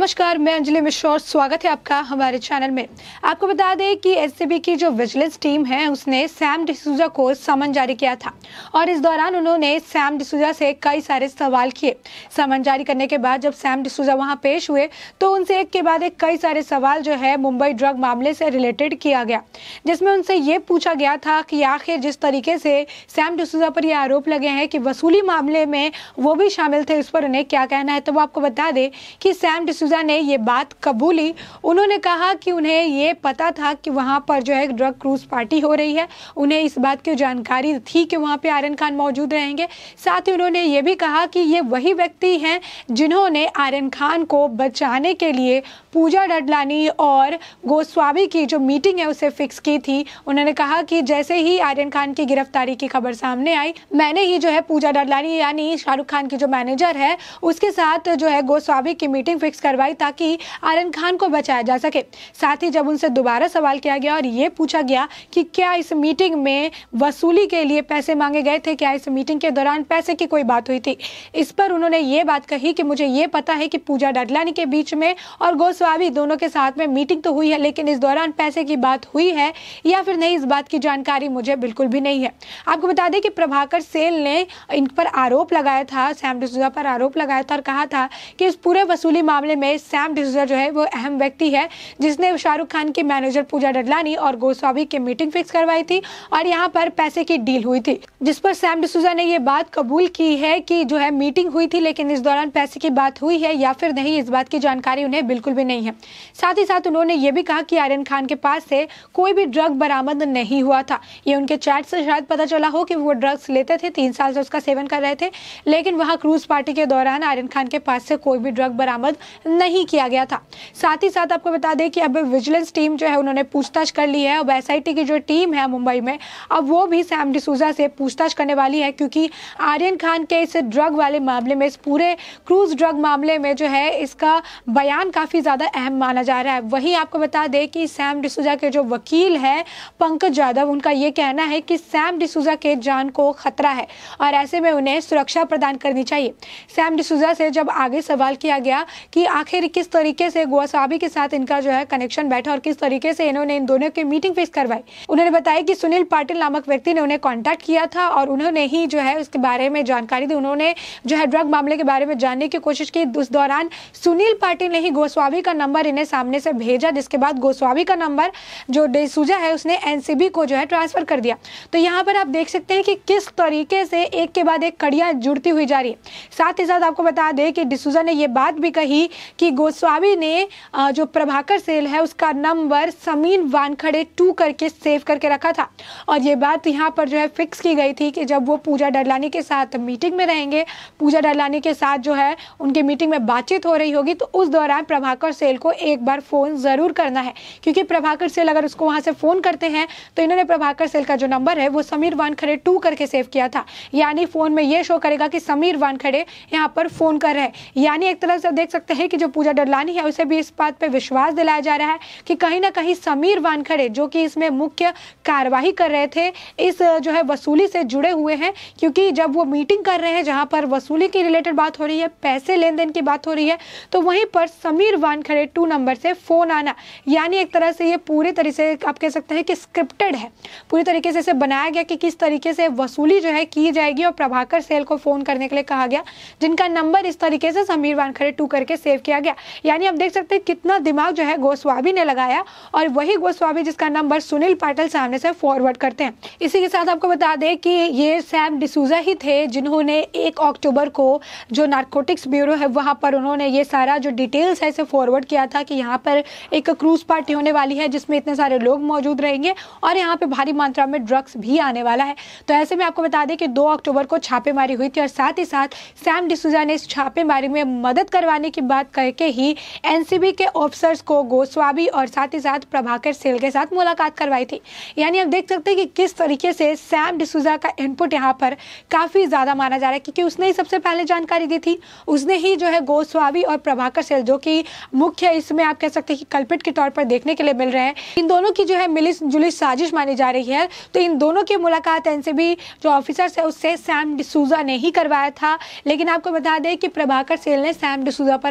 नमस्कार, मैं अंजलि मिश्रा और स्वागत है आपका हमारे चैनल में। आपको बता दें कि एनसीबी की जो विजिलेंस टीम है उसने सैम डिसूजा को समन जारी किया था और इस दौरान उन्होंने सैम डिसूजा से कई सारे सवाल किए। समन जारी करने के बाद जब सैम डिसूजा वहां पेश हुए तो उनसे एक के बाद एक कई सारे सवाल जो है मुंबई ड्रग मामले से रिलेटेड किया गया, जिसमें उनसे ये पूछा गया था कि आखिर जिस तरीके से सैम डिसूजा पर यह आरोप लगे हैं कि वसूली मामले में वो भी शामिल थे, उस पर उन्हें क्या कहना है। तो वो आपको बता दें कि सैम डिसूजा ने ये बात कबूली। उन्होंने कहा कि उन्हें ये पता था कि वहां पर जो है ड्रग क्रूज पार्टी हो रही है, उन्हें इस बात की जानकारी थी कि वहां पे आर्यन खान मौजूद रहेंगे। साथ ही उन्होंने ये भी कहा कि ये वही व्यक्ति हैं जिन्होंने आर्यन खान को बचाने के लिए पूजा डडलानी और गोस्वामी की जो मीटिंग है उसे फिक्स की थी। उन्होंने कहा कि जैसे ही आर्यन खान की गिरफ्तारी की खबर सामने आई, मैंने ही जो है पूजा डडलानी यानी शाहरुख खान की जो मैनेजर है उसके साथ जो है गोस्वामी की मीटिंग फिक्स करवाई ताकि आर्यन खान को बचाया जा सके। साथ ही जब उनसे दोबारा सवाल किया गया और ये पूछा गया कि क्या इस मीटिंग में वसूली के लिए पैसे मांगे गए थे, क्या इस मीटिंग के दौरान पैसे की कोई बात हुई थी, इस पर उन्होंने ये बात कही कि मुझे ये पता है कि पूजा डडलानी के बीच में और गोस्वामी दोनों के साथ में मीटिंग तो हुई है, लेकिन इस दौरान पैसे की बात हुई है या फिर नहीं, इस बात की जानकारी मुझे बिल्कुल भी नहीं है। आपको बता दें कि प्रभाकर सेल ने इन पर आरोप लगाया था, सैम डिसूजा पर आरोप लगाया था और कहा था कि इस पूरे वसूली मामले में सैम डिसूजा जो है वो अहम व्यक्ति है जिसने शाहरुख खान की मैनेजर पूजा डडलानी और गोस्वामी की मीटिंग फिक्स करवाई थी और यहाँ पर पैसे की डील हुई थी, जिस पर सैम डिसूजा ने ये बात कबूल की है कि जो है मीटिंग हुई थी लेकिन इस दौरान पैसे की बात हुई है या फिर नहीं, इस बात की जानकारी उन्हें बिल्कुल भी नहीं है। साथ ही साथ उन्होंने ये भी कहा कि आर्यन खान के पास से कोई भी ड्रग बरामद नहीं हुआ था। ये उनके चैट से शायद पता चला हो कि वो ड्रग्स लेते थे, 3 साल से उसका सेवन कर रहे थे, लेकिन वहाँ क्रूज पार्टी के दौरान आर्यन खान के पास से कोई भी ड्रग बरामद नहीं किया गया था। साथ ही साथ आपको बता दें कि अब विजिलेंस टीम जो है उन्होंने पूछताछ कर ली है। अब एसआईटी की जो टीम है मुंबई में, अब वो भी सैम डिसूजा से पूछताछ करने वाली है, क्योंकि आर्यन खान के इस ड्रग वाले मामले में, इस पूरे क्रूज ड्रग मामले में जो है इसका बयान काफी ज्यादा अहम माना जा रहा है। वहीं आपको बता दें कि सैम डिसूजा के जो वकील है पंकज यादव, उनका ये कहना है कि सैम डिसूजा के जान को खतरा है और ऐसे में उन्हें सुरक्षा प्रदान करनी चाहिए। सैम डिसूजा से जब आगे सवाल किया गया कि आखिर किस तरीके से गोस्वामी के साथ इनका जो है कनेक्शन बैठा और किस तरीके से इन्होंने इन दोनों की मीटिंग फिक्स करवाई, उन्होंने बताया कि सुनील पाटिल नामक व्यक्ति ने उन्हें कांटेक्ट किया था और उन्होंने ही जो है उसके बारे में जानकारी दी। उन्होंने जो है ड्रग मामले के बारे में जानने की कोशिश की। उस दौरान सुनील पाटिल ने ही गोस्वामी का नंबर इन्हें सामने से भेजा, जिसके बाद गोस्वामी का नंबर जो डिसूजा है उसने एनसीबी को जो है ट्रांसफर कर दिया। तो यहाँ पर आप देख सकते हैं कि किस तरीके से एक के बाद एक कड़ियां जुड़ती हुई जा रही है। साथ ही साथ आपको बता दें कि डिसूजा ने यह बात भी कही कि गोस्वामी ने जो प्रभाकर सेल है उसका नंबर समीर वानखड़े 2 करके सेव करके रखा था और ये बात यहाँ पर जो है फिक्स की गई थी कि जब वो पूजा डडलानी के साथ मीटिंग में रहेंगे, पूजा डडलानी के साथ जो है उनकी मीटिंग में बातचीत हो रही होगी, तो उस दौरान प्रभाकर सेल को एक बार फोन जरूर करना है, क्योंकि प्रभाकर सेल अगर उसको वहां से फोन करते हैं तो इन्होंने प्रभाकर सेल का जो नंबर है वो समीर वानखड़े 2 करके सेव किया था, यानी फोन में ये शो करेगा कि समीर वानखड़े यहाँ पर फोन कर रहे हैं। यानी एक तरह से देख सकते हैं कि जो पूजा डडलानी है उसे भी इस बात पे विश्वास दिलाया जा रहा है कि कहीं ना कहीं समीर वानखड़े जो कि इसमें मुख्य कार्यवाही कर रहे थे, इस जो है वसूली से जुड़े हुए हैं, क्योंकि जब वो मीटिंग कर रहे हैं जहां पर वसूली की रिलेटेड बात हो रही है, पैसे लेन देन की बात हो रही है, तो वहीं पर समीर वानखड़े 2 नंबर से फोन आना, यानी एक तरह से ये पूरी तरह से आप कह सकते हैं कि स्क्रिप्टेड है, पूरी तरीके से इसे बनाया गया कि किस तरीके से वसूली जो है की जाएगी और प्रभाकर सेल को फोन करने के लिए कहा गया, जिनका नंबर इस तरीके से समीर वानखड़े 2 करके सेव किया गया। यानी आप देख सकते हैं कितना दिमाग जो है गोस्वामी ने लगाया और वही गोस्वामी जिसका नंबर सुनील पाटिल सामने से फॉरवर्ड करते हैं। इसी के साथ आपको बता दें कि ये सैम डिसूजा ही थे जिन्होंने 1 अक्टूबर को जो नारकोटिक्स ब्यूरो है वहां पर उन्होंने ये सारा जो डिटेल्स है इसे फॉरवर्ड किया था कि यहाँ पर एक क्रूज पार्टी होने वाली है जिसमें इतने सारे लोग मौजूद रहेंगे और यहाँ पे भारी मात्रा में ड्रग्स भी आने वाला है। तो ऐसे में आपको बता दें कि 2 अक्टूबर को छापेमारी हुई थी और साथ ही साथ सैम डिसूजा ने इस छापेमारी में मदद करवाने की बात करके ही एनसीबी के ऑफिसर्स को गोस्वामी और साथ ही साथ प्रभाकर सेल के साथ मुलाकात करवाई थी। यानी आप देख सकते हैं कि किस तरीके से सैम डिसूजा का इनपुट यहाँ पर काफी ज्यादा माना जा रहा है, क्योंकि उसने ही सबसे पहले जानकारी दी थी, उसने ही जो है गोस्वामी और प्रभाकर सेल जो कि मुख्य इसमें आप कह सकते हैं कि कल्पित के तौर पर देखने के लिए मिल रहे हैं, इन दोनों की जो है मिली जुली साजिश मानी जा रही है। तो इन दोनों की मुलाकात एनसीबी जो ऑफिसर्स है उससे सैम डिसूजा ने ही करवाया था। लेकिन आपको बता दें कि प्रभाकर सेल ने सैम डिसूजा पर आरोप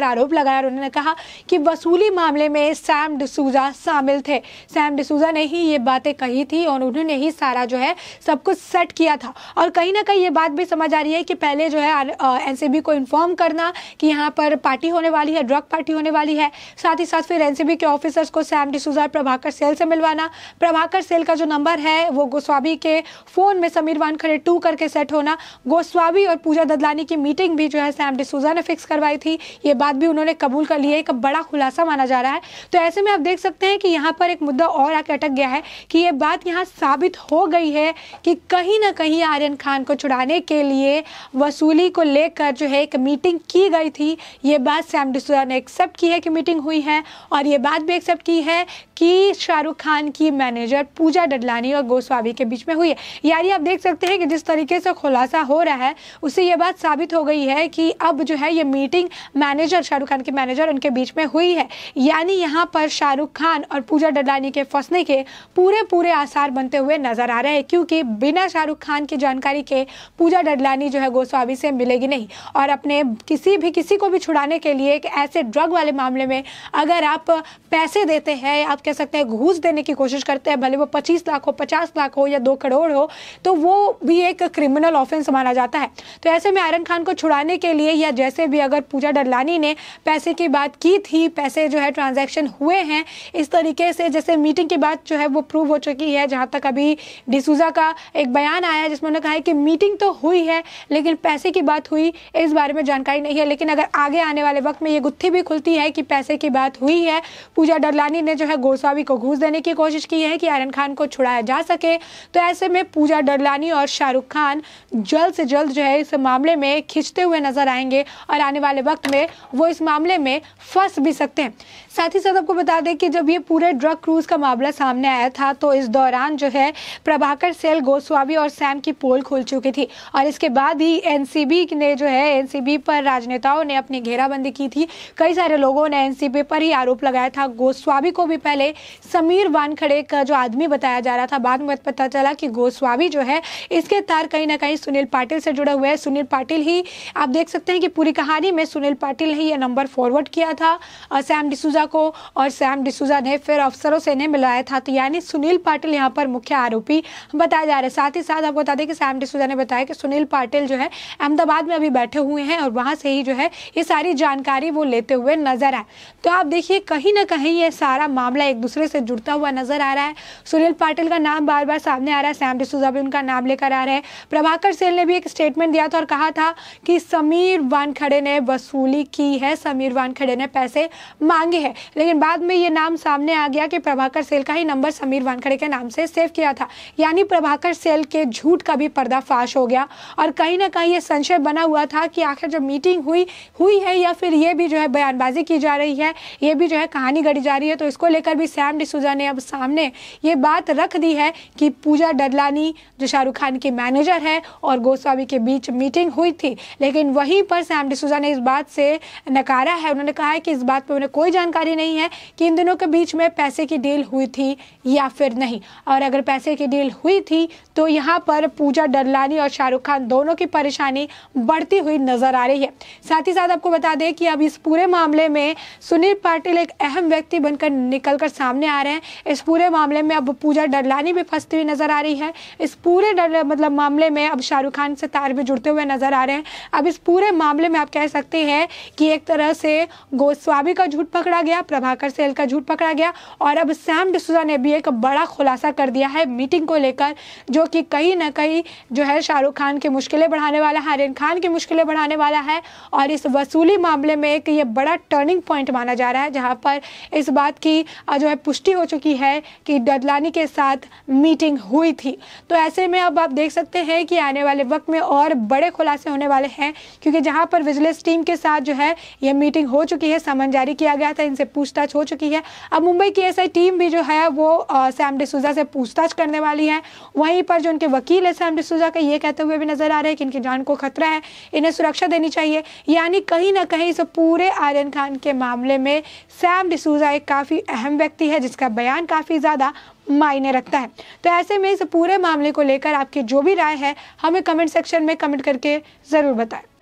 लगाया और उन्होंने कहा कि वसूली मामले में सैम डिसूजा शामिल थे। सैम डिसूजा ने ही ये बातें कही थी और उन्होंने ही सारा जो है सब कुछ सेट किया था। और कहीं ना कहीं ये बात भी समझ आ रही है कि पहले जो है एनसीबी को इन्फॉर्म करना कि यहाँ पर पार्टी होने वाली है, ड्रग पार्टी होने वाली है, साथ ही साथ फिर एनसीबी के ऑफिसर्स को सैम डिसूजा और प्रभाकर सेल से मिलवाना, प्रभाकर सेल का जो नंबर है वो गोस्वामी के फोन में समीर वानखेड़े 2 करके सेट होना, गोस्वामी और पूजा ददलानी की मीटिंग भी जो है सैम डिसूजा ने फिक्स करवाई थी। ये बात भी उन्होंने कबूल कर लिया, एक बड़ा खुलासा माना जा रहा है। तो ऐसे में आप देख सकते हैं कि यहाँ पर एक मुद्दा और आके अटक गया है कि ये बात यहाँ साबित हो गई है कि कहीं ना कहीं आर्यन खान को छुड़ाने के लिए वसूली को लेकर जो है एक मीटिंग की गई थी। ये बात सैम डिसूजा ने एक्सेप्ट की है कि मीटिंग हुई है और ये बात भी एक्सेप्ट की है कि शाहरुख खान की मैनेजर पूजा ददलानी और गोस्वामी के बीच में हुई है। यानी आप देख सकते हैं कि जिस तरीके से खुलासा हो रहा है उससे ये बात साबित हो गई है कि अब जो है ये मीटिंग मैनेजर, शाहरुख खान के मैनेजर, उनके बीच में हुई है। यानी यहाँ पर शाहरुख खान और पूजा ददलानी के फंसने के पूरे आसार बनते हुए नजर आ रहे हैं, क्योंकि बिना शाहरुख खान की जानकारी के पूजा ददलानी जो है गोस्वामी से मिलेगी नहीं। और अपने किसी को भी छुड़ाने के लिए एक ऐसे ड्रग वाले मामले में अगर आप पैसे देते हैं, आप कह सकते हैं घूस देने की कोशिश करते हैं, भले वो 25 लाख हो, 50 लाख हो या 2 करोड़ हो, तो वो भी एक क्रिमिनल ऑफेंस माना जाता है। तो ऐसे में आर्यन खान को छुड़ाने के लिए या जैसे भी अगर पूजा ददलानी ने पैसे की बात की थी, पैसे जो है ट्रांजैक्शन हुए हैं, इस तरीके से जैसे मीटिंग की बात जो है वो प्रूव हो चुकी है। जहाँ तक अभी डिसूजा का एक बयान आया है जिसमें उन्होंने कहा है कि मीटिंग तो हुई है लेकिन पैसे की बात हुई इस बारे में जानकारी नहीं है। लेकिन अगर आगे आने वाले वक्त में ये गुत्थी भी खुलती है कि पैसे की बात हुई है, पूजा ददलानी ने जो है गोस्वामी को घूस देने की कोशिश की है कि आर्यन खान को छुड़ाया जा सके, तो ऐसे में पूजा ददलानी और शाहरुख खान जल्द से जल्द जो है इस मामले में खिंचते हुए नजर आएंगे और आने वाले वक्त में वो इस मामले में फंस भी सकते हैं। साथ ही साथ आपको बता दें कि जब ये पूरे ड्रग क्रूज का मामला सामने आया था तो इस दौरान जो है प्रभाकर सेल, गोस्वामी और सैम की पोल खुल चुकी थी और इसके बाद ही एनसीबी ने जो है एनसीबी पर राजनेताओं ने अपनी घेराबंदी की थी। कई सारे लोगों ने एनसीबी पर ही आरोप लगाया था। गोस्वामी को भी पहले समीर वानखेड़े का जो आदमी बताया जा रहा था, बाद में पता चला कि गोस्वामी जो है इसके तार कहीं ना कहीं सुनील पाटिल से जुड़े हुए हैं। सुनील पाटिल ही आप देख सकते हैं कि पूरी कहानी में सुनील पाटिल ही ये नंबर फॉरवर्ड किया था सैम डिसूजा को और सैम डिसूजा ने फिर अफसरों से इन्हें मिलाया था। तो यानी सुनील पाटिल यहाँ पर मुख्य आरोपी बताया जा रहा है। साथ ही साथ आपको बता दें कि सैम डिसूजा ने बताया कि सुनील पाटिल जो है अहमदाबाद में अभी बैठे हुए हैं और वहां से ही जो है ये सारी जानकारी वो लेते हुए नजर आए। तो आप देखिए कहीं ना कहीं ये सारा मामला एक दूसरे से जुड़ता हुआ नजर आ रहा है। सुनील पाटिल का नाम बार बार सामने आ रहा है, सैम डिसूजा भी उनका नाम लेकर आ रहे हैं। प्रभाकर सेल ने भी एक स्टेटमेंट दिया था और कहा था कि समीर वानखेड़े ने वसूली की है, समीर वानखेड़े ने पैसे मांगे हैं। लेकिन बाद में ये नाम सामने आ गया कि प्रभाकर सेल का ही नंबर समीर वानखेड़े के नाम से सेव किया था। यानी प्रभाकर सेल के झूठ का भी पर्दाफाश हो गया और कहीं ना कहीं ये संशय बना हुआ था कि आखिर जब मीटिंग हुई है या फिर ये भी जो है बयानबाजी की जा रही है, ये भी जो है कहानी गढ़ी जा रही है। तो इसको लेकर भी सैम डिसूजा ने अब सामने ये बात रख दी है कि पूजा ददलानी जो शाहरुख खान की मैनेजर है और गोस्वामी के बीच मीटिंग हुई थी। लेकिन वहीं पर सैम डिसूजा ने इस बात से नकारा है। उन्होंने कहा है कि इस बात पर उन्हें कोई जानकारी नहीं है कि इन दोनों के बीच में पैसे की डील हुई थी या फिर नहीं, और अगर पैसे की डील हुई थी तो यहाँ पर पूजा ददलानी और शाहरुख खान दोनों की परेशानी बढ़ती हुई नजर आ रही है। साथ ही साथ आपको बता दें कि अब इस पूरे मामले में सुनील पाटिल एक अहम व्यक्ति बनकर निकलकर सामने आ रहे हैं। इस पूरे मामले में अब पूजा ददलानी भी फंसती हुई नजर आ रही है। इस पूरे मामले में अब शाहरुख खान से तार भी जुड़ते हुए नजर आ रहे हैं। अब इस पूरे मामले में आप कह सकते हैं कि एक तरह से गोस्वामी का झूठ पकड़ा गया, प्रभाकर सेल का झूठ पकड़ा गया और अब सैम डिसूजा ने भी एक बड़ा खुलासा कर दिया है मीटिंग को लेकर, जो कि कहीं ना कहीं जो है शाहरुख खान की मुश्किलें बढ़ाने वाला है, आर्यन खान की मुश्किलें बढ़ाने वाला है। और इस वसूली मामले में एक ये बड़ा टर्निंग पॉइंट माना जा रहा है, जहां पर इस बात की जो है पुष्टि हो चुकी है कि ददलानी के साथ मीटिंग हुई थी। तो ऐसे में अब आप देख सकते हैं कि आने वाले वक्त में और बड़े खुलासे होने वाले हैं, क्योंकि जहां पर विजिलेंस टीम के साथ जो है ये मीटिंग हो चुकी है, समन जारी किया गया था, इनसे पूछताछ हो चुकी है। अब मुंबई की एसआई टीम भी जो है वो सैम डिसूजा से पूछताछ करने वाली है। वहीं पर जो उनके वकील है सैम डिसूजा का, ये कहते हुए भी नजर आ रहे हैं कि इनकी जान को खतरा है, इन्हें सुरक्षा देनी चाहिए। यानी कहीं ना कहीं इस पूरे आर्यन खान के मामले में सैम डिसूजा एक काफ़ी अहम व्यक्ति है, जिसका बयान काफ़ी ज़्यादा मायने रखता है। तो ऐसे में इस पूरे मामले को लेकर आपकी जो भी राय है हमें कमेंट सेक्शन में कमेंट करके ज़रूर बताएं।